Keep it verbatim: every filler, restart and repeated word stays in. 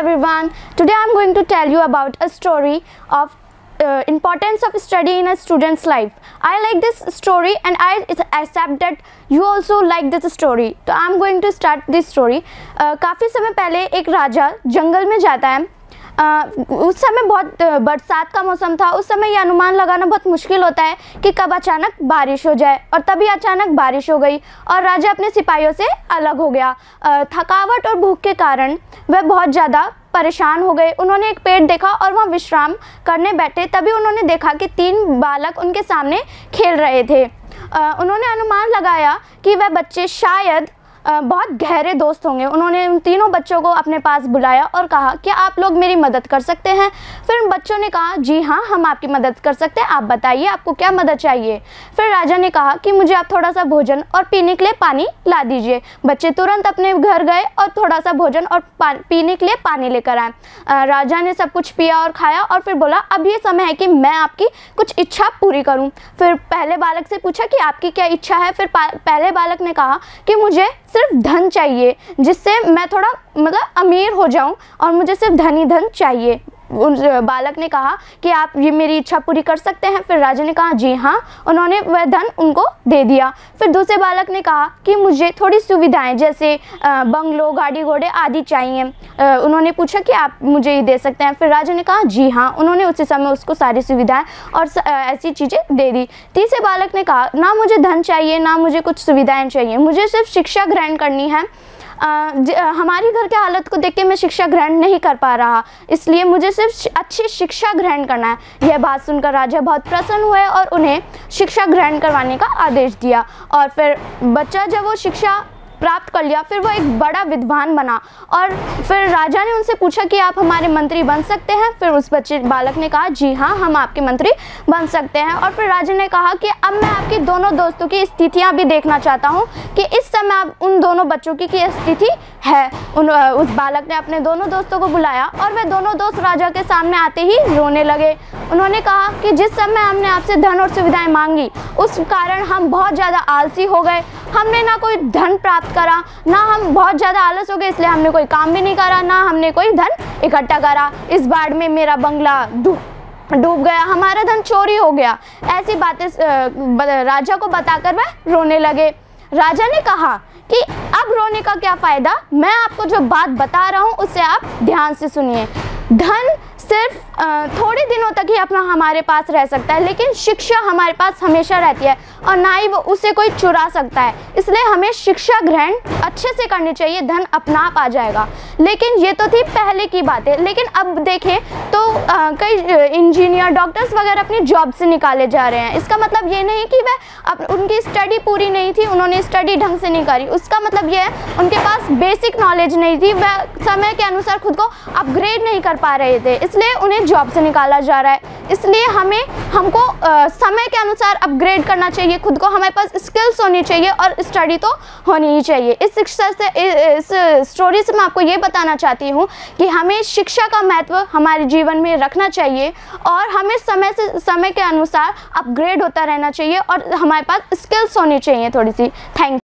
everyone. Today I am going to tell you about a story of uh, importance of study in a student's life. I like this story and I accept that you also like this story. तो I am going to start this story. uh, काफ़ी समय पहले एक राजा जंगल में जाता है. Uh, उस समय बहुत बरसात का मौसम था. उस समय ये अनुमान लगाना बहुत मुश्किल होता है कि कब अचानक बारिश हो जाए, और तभी अचानक बारिश हो गई और राजा अपने सिपाहियों से अलग हो गया. uh, थकावट और भूख के कारण वह बहुत ज़्यादा परेशान हो गए. उन्होंने एक पेड़ देखा और वहाँ विश्राम करने बैठे. तभी उन्होंने देखा कि तीन बालक उनके सामने खेल रहे थे. uh, उन्होंने अनुमान लगाया कि वह बच्चे शायद Uh, बहुत गहरे दोस्त होंगे. उन्होंने उन तीनों बच्चों को अपने पास बुलाया और कहा कि आप लोग मेरी मदद कर सकते हैं. फिर उन बच्चों ने कहा जी हाँ, हम आपकी मदद कर सकते हैं, आप बताइए आपको क्या मदद चाहिए. फिर राजा ने कहा कि मुझे आप थोड़ा सा भोजन और पीने के लिए पानी ला दीजिए. बच्चे तुरंत अपने घर गए और थोड़ा सा भोजन और पीने के लिए पानी लेकर आए. राजा ने सब कुछ पिया और खाया और फिर बोला अब ये समय है कि मैं आपकी कुछ इच्छा पूरी करूँ. फिर पहले बालक से पूछा कि आपकी क्या इच्छा है. फिर पहले बालक ने कहा कि मुझे सिर्फ धन चाहिए, जिससे मैं थोड़ा मतलब अमीर हो जाऊं, और मुझे सिर्फ धन ही धन चाहिए. उन बालक ने कहा कि आप ये मेरी इच्छा पूरी कर सकते हैं. फिर राजा ने कहा जी हाँ. उन्होंने वह धन उनको दे दिया. फिर दूसरे बालक ने कहा कि मुझे थोड़ी सुविधाएं जैसे बंगलो, गाड़ी घोड़े आदि चाहिए. उन्होंने पूछा कि आप मुझे ये दे सकते हैं. फिर राजा ने कहा जी हाँ. उन्होंने उसी समय उसको सारी सुविधाएं और ऐसी चीज़ें दे दी. तीसरे बालक ने कहा ना मुझे धन चाहिए, ना मुझे कुछ सुविधाएँ चाहिए, मुझे सिर्फ शिक्षा ग्रहण करनी है. आ, हमारी घर के हालत को देख के मैं शिक्षा ग्रहण नहीं कर पा रहा, इसलिए मुझे सिर्फ अच्छी शिक्षा ग्रहण करना है. यह बात सुनकर राजा बहुत प्रसन्न हुए और उन्हें शिक्षा ग्रहण करवाने का आदेश दिया. और फिर बच्चा जब वो शिक्षा प्राप्त कर लिया, फिर वो एक बड़ा विद्वान बना. और फिर राजा ने उनसे पूछा कि आप हमारे मंत्री बन सकते हैं. फिर उस बच्चे बालक ने कहा जी हाँ, हम आपके मंत्री बन सकते हैं. और फिर राजा ने कहा कि अब मैं आपके दोनों दोस्तों की स्थितियाँ भी देखना चाहता हूँ कि इस समय आप उन दोनों बच्चों की क्या स्थिति है. उन उस बालक ने अपने दोनों दोस्तों को बुलाया और वे दोनों दोस्त राजा के सामने आते ही रोने लगे. उन्होंने कहा कि जिस समय हमने आपसे धन और सुविधाएं मांगी, उस कारण हम बहुत ज़्यादा आलसी हो गए. हमने ना कोई धन प्राप्त करा, ना हम बहुत ज़्यादा आलस हो गए, इसलिए हमने कोई काम भी नहीं करा, ना हमने कोई धन इकट्ठा करा. इस बाढ़ में मेरा बंगला डूब डूब गया, हमारा धन चोरी हो गया. ऐसी बातें राजा को बताकर वह रोने लगे. राजा ने कहा कि अब रोने का क्या फ़ायदा, मैं आपको जो बात बता रहा हूँ उससे आप ध्यान से सुनिए. धन सिर्फ थोड़े दिनों तक ही अपना हमारे पास रह सकता है, लेकिन शिक्षा हमारे पास हमेशा रहती है और ना ही वो उसे कोई चुरा सकता है. इसलिए हमें शिक्षा ग्रहण अच्छे से करनी चाहिए, धन अपना आप आ जाएगा. लेकिन ये तो थी पहले की बातें. लेकिन अब देखें तो आ, कई इंजीनियर, डॉक्टर्स वगैरह अपनी जॉब से निकाले जा रहे हैं. इसका मतलब ये नहीं कि वह अब उनकी स्टडी पूरी नहीं थी, उन्होंने स्टडी ढंग से नहीं करी. उसका मतलब ये है उनके पास बेसिक नॉलेज नहीं थी, वह समय के अनुसार खुद को अपग्रेड नहीं कर पा रहे थे, इसलिए उन्हें जॉब से निकाला जा रहा है. इसलिए हमें हमको आ, समय के अनुसार अपग्रेड करना चाहिए खुद को. हमारे पास स्किल्स होनी चाहिए और स्टडी तो होनी ही चाहिए. इस शिक्षा से, इस स्टोरी से मैं आपको ये बताना चाहती हूँ कि हमें शिक्षा का महत्व हमारे जीवन में रखना चाहिए और हमें समय से समय के अनुसार अपग्रेड होता रहना चाहिए और हमारे पास स्किल्स होनी चाहिए थोड़ी सी. थैंक